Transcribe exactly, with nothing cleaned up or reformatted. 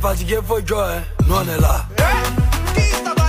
fatigué, faut jouer. Nous on est là. Qui t'a